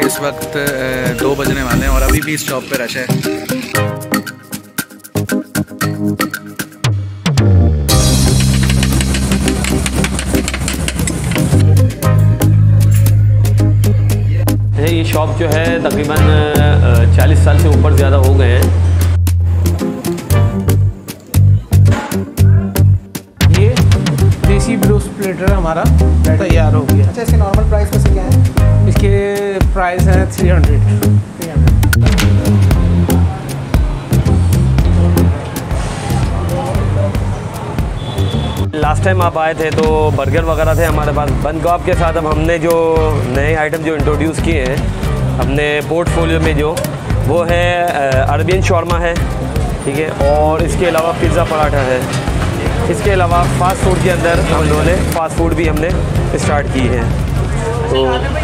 इस वक्त 2 बजने वाले हैं और अभी भी स्टॉप पे रश है। ये शॉप जो है तकरीबन 40 साल से ऊपर ज़्यादा हो गए हैं। ये देसी ब्लू स्प्लिटर हमारा तैयार हो गया। अच्छा, इसके नॉर्मल प्राइस कैसे क्या है? इसके प्राइस हैं 300। लास्ट टाइम आप आए थे तो बर्गर वगैरह थे हमारे पास बन कबाब के साथ। अब हमने जो नए आइटम जो इंट्रोड्यूस किए हैं अपने पोर्टफोलियो में जो वो है अरबियन शॉर्मा है, ठीक है, और इसके अलावा पिज़्ज़ा पराठा है। इसके अलावा फ़ास्ट फूड के अंदर हम लोगों ने फ़ास्ट फूड भी हमने स्टार्ट की है। तो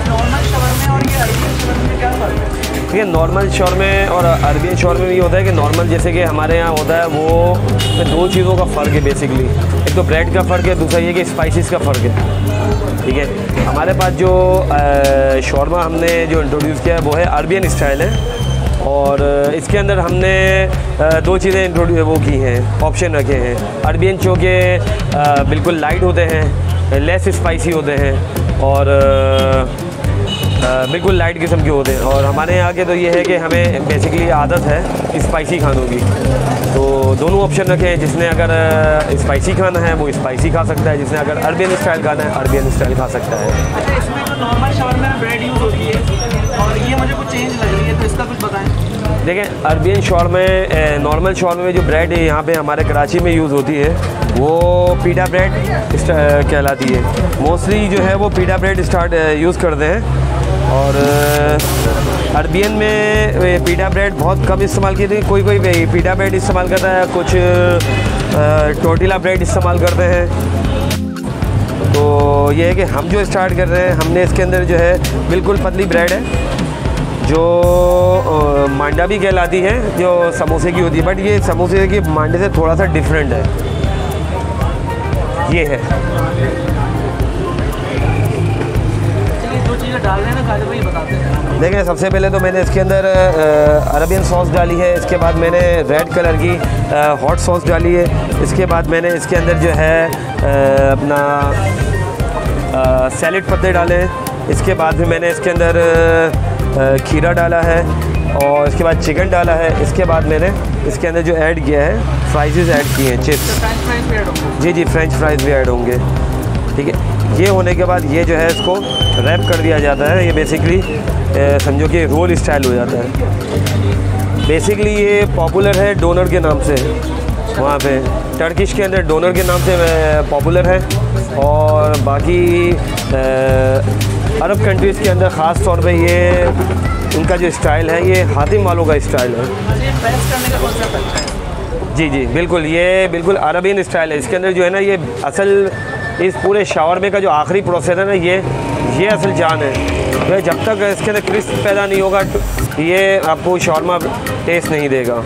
ठीक है, नॉर्मल शॉर्मे और अरबियन शॉर्मे में ये होता है कि नॉर्मल जैसे कि हमारे यहाँ होता है वो में 2 चीज़ों का फ़र्क है बेसिकली। एक तो ब्रेड का फ़र्क है, दूसरा ये कि स्पाइसेस का फ़र्क है, ठीक है। हमारे पास जो शॉर्मा हमने जो इंट्रोड्यूस किया है वो है अरबियन स्टाइल है और इसके अंदर हमने 2 चीज़ें इंट्रोड्यूस वो की हैं, ऑप्शन रखे हैं। अरबियन जो कि बिल्कुल लाइट होते हैं, लेस स्पाइसी होते हैं और बिल्कुल लाइट किस्म के होते हैं। और हमारे यहाँ के तो ये है कि हमें बेसिकली आदत है स्पाइसी खानों की, तो दोनों ऑप्शन रखे हैं। जिसने अगर स्पाइसी खाना है वो स्पाइसी खा सकता है, जिसने अगर अरबियन स्टाइल खाना है अरबियन स्टाइल खा सकता है। अच्छा, इसमें जो नॉर्मल शॉर्मा में ब्रेड यूज़ होती है और ये मुझे कुछ चेंज लग रही है, तो इसका कुछ बताएं। देखें, अरबियन शॉर्मे नॉर्मल शॉर्मे में जो ब्रेड यहाँ पे हमारे कराची में यूज़ होती है वो पीटा ब्रेड कहलाती है। मोस्टली जो है वो पीटा ब्रेड यूज़ करते हैं और अरबियन में पीटा ब्रेड बहुत कम इस्तेमाल की थी। कोई पीटा ब्रेड इस्तेमाल करता है, कुछ टोर्टिला ब्रेड इस्तेमाल करते हैं। तो ये है कि हम जो स्टार्ट कर रहे हैं हमने इसके अंदर जो है बिल्कुल पतली ब्रेड है जो मांडा भी कहलाती है, जो समोसे की होती है, बट ये समोसे की मांडे से थोड़ा सा डिफरेंट है। ये है देखें, सबसे पहले तो मैंने इसके अंदर अरबियन सॉस डाली है, इसके बाद मैंने रेड कलर की हॉट सॉस डाली है, इसके बाद मैंने इसके अंदर जो है अपना सैलेड पत्ते डाले हैं, इसके बाद भी मैंने इसके अंदर खीरा डाला है और इसके बाद चिकन डाला है। इसके बाद मैंने इसके अंदर जो ऐड किया है फ्राइज़ ऐड किए हैं, चिप्स। जी जी, फ्रेंच फ्राइज़ भी ऐड होंगे, ठीक है। ये होने के बाद ये जो है इसको रैप कर दिया जाता है। ये बेसिकली समझो कि रोल स्टाइल हो जाता है। बेसिकली ये पॉपुलर है डोनर के नाम से, वहाँ पे टर्किश के अंदर डोनर के नाम से पॉपुलर है और बाकी अरब कंट्रीज़ के अंदर ख़ास तौर पे ये उनका जो स्टाइल है ये हातिम वालों का स्टाइल है। जी जी बिल्कुल, ये बिल्कुल अरबियन स्टाइल है। इसके अंदर जो है ना ये असल इस पूरे शावरमे का जो आखिरी प्रोसेस है ना ये असल जान है। तो जब तक इसके अंदर क्रिस्प पैदा नहीं होगा ये आपको शॉर्मा टेस्ट नहीं देगा।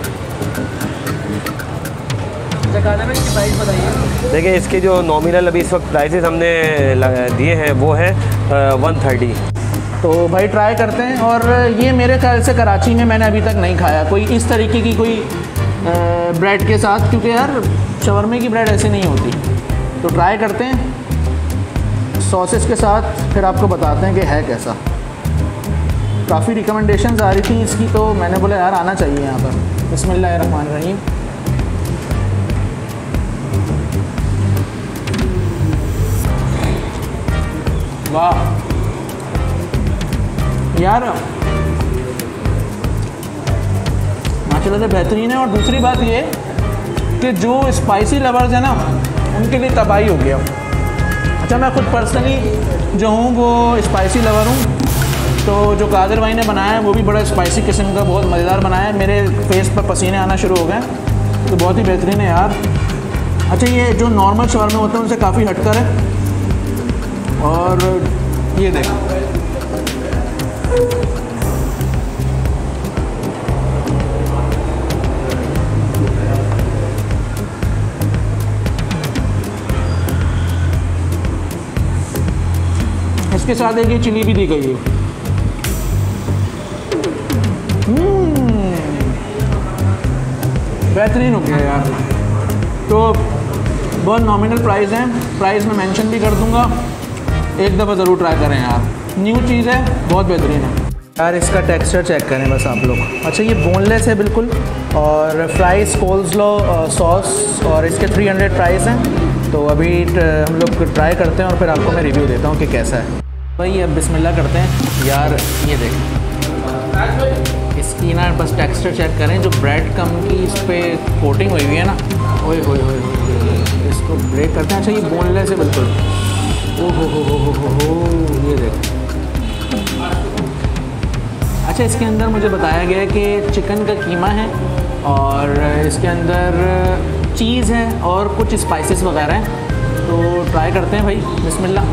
देखिए, इसके जो नॉमिनल अभी इस वक्त प्राइसेस हमने दिए हैं वो है 130। तो भाई ट्राई करते हैं। और ये मेरे ख्याल से कराची में मैंने अभी तक नहीं खाया कोई इस तरीके की कोई ब्रेड के साथ, क्योंकि यार शवरमे की ब्रेड ऐसी नहीं होती। तो ट्राई करते हैं सॉसेस के साथ, फिर आपको बताते हैं कि है कैसा। काफ़ी रिकमेंडेशंस आ रही थी इसकी, तो मैंने बोला यार आना चाहिए यहाँ पर। बिस्मिल्लाहिर्रहमानिर्रहीम। वाह यार, माशाल्लाह से बेहतरीन है। और दूसरी बात ये कि जो स्पाइसी लवर्स हैं ना उनके लिए तबाही हो गया। अच्छा, मैं खुद पर्सनली जो हूँ वो स्पाइसी लवर हूँ, तो जो कादिर भाई ने बनाया है वो भी बड़ा स्पाइसी किस्म का बहुत मज़ेदार बनाया है। मेरे फेस पर पसीने आना शुरू हो गए, तो बहुत ही बेहतरीन है यार। अच्छा, ये जो नॉर्मल शवरमे होते हैं उनसे काफ़ी हटकर है। और ये देखो, इसके साथ एक ये चिली भी दी गई है। बेहतरीन हो गया यार। तो बहुत नॉमिनल प्राइस है, प्राइस मैं मेंशन भी कर दूंगा, एक दफ़ा ज़रूर ट्राई करें यार, न्यू चीज़ है, बहुत बेहतरीन है यार। इसका टेक्सचर चेक करें बस आप लोग। अच्छा ये बोनलेस है बिल्कुल, और फ्राइज कोल्सलो सॉस, और इसके 300 प्राइस हैं। तो अभी हम लोग ट्राई करते हैं और फिर आपको मैं रिव्यू देता हूँ कि कैसा है। भाई अब बिस्मिल्लाह करते हैं यार। ये देखें इसकी ना बस टेक्सचर चेक करें, जो ब्रेड कम की इस पर कोटिंग हुई हुई है ना, ओए होए होए होए, इसको ब्रेक करते हैं। अच्छा ये बोनलेस है बिल्कुल, ओह हो, ये देखें। अच्छा इसके अंदर मुझे बताया गया है कि चिकन का कीमा है, और इसके अंदर चीज़ है और कुछ स्पाइसेस वगैरह हैं। तो ट्राई करते हैं भाई, बिस्मिल्लाह।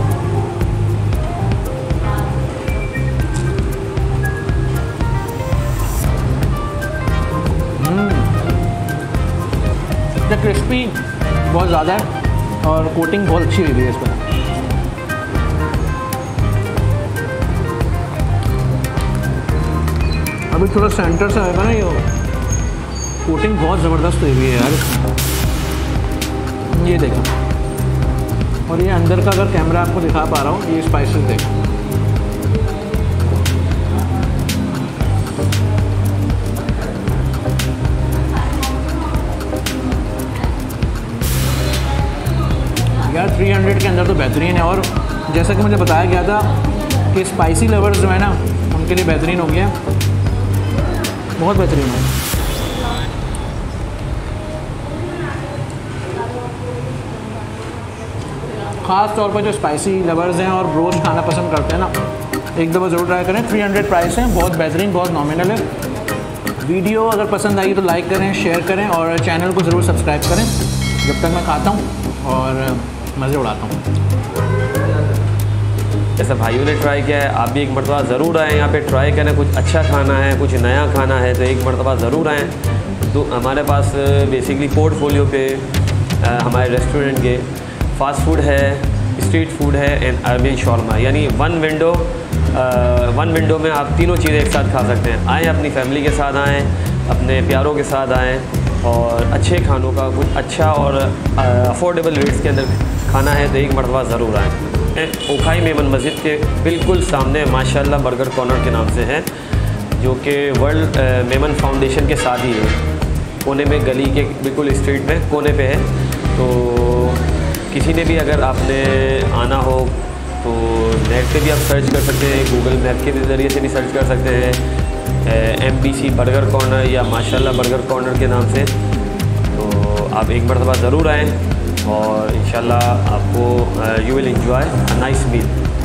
क्रिस्पी बहुत ज़्यादा है और कोटिंग बहुत अच्छी हुई है इस पर। अभी थोड़ा सेंटर से आएगा ना, ये कोटिंग बहुत ज़बरदस्त हुई हुई है यार। ये देखो, और ये अंदर का अगर कैमरा आपको दिखा पा रहा हूँ, ये स्पाइसेस देखो। यार 300 के अंदर तो बेहतरीन है, और जैसा कि मुझे बताया गया था कि स्पाइसी लवर्स जो है ना उनके लिए बेहतरीन हो गया, बहुत बेहतरीन है। ख़ास तौर पर जो स्पाइसी लवर्स हैं और रोज़ खाना पसंद करते हैं ना, एक दफ़ा ज़रूर ट्राई करें। 300 प्राइस है, बहुत बेहतरीन, बहुत नॉमिनल है। वीडियो अगर पसंद आई तो लाइक करें, शेयर करें, और चैनल को ज़रूर सब्सक्राइब करें। जब तक मैं खाता हूँ और मज़े उड़ाता हूँ। जैसे भाइयों ने ट्राई किया है, आप भी एक मरतबा ज़रूर आएँ यहाँ पे, ट्राई करें। कुछ अच्छा खाना है, कुछ नया खाना है, तो एक मरतबा ज़रूर आएँ। तो हमारे पास बेसिकली पोर्टफोलियो पे हमारे रेस्टोरेंट के फास्ट फूड है, स्ट्रीट फूड है एंड अरबियन शॉर्मा, यानी वन विंडो में आप तीनों चीज़ें एक साथ खा सकते हैं। आएँ अपनी फैमिली के साथ आएँ, अपने प्यारों के साथ आएँ, और अच्छे खानों का कुछ अच्छा और अफोर्डेबल रेट्स के अंदर खाना है तो एक मरतबा ज़रूर आएँ। ओखाई मेमन मस्जिद के बिल्कुल सामने माशाल्लाह बर्गर कॉर्नर के नाम से है, जो कि वर्ल्ड मेमन फाउंडेशन के साथ ही है, कोने में गली के बिल्कुल स्ट्रीट में कोने पे है। तो किसी ने भी अगर आपने आना हो तो नेट पे भी आप सर्च कर सकते हैं, गूगल मैप के ज़रिए से भी सर्च कर सकते हैं, MBC बर्गर कॉर्नर या माशाल्लाह बर्गर कॉर्नर के नाम से। तो आप एक मरतबा ज़रूर आएँ और इंशाल्लाह आपको you will enjoy a nice meal.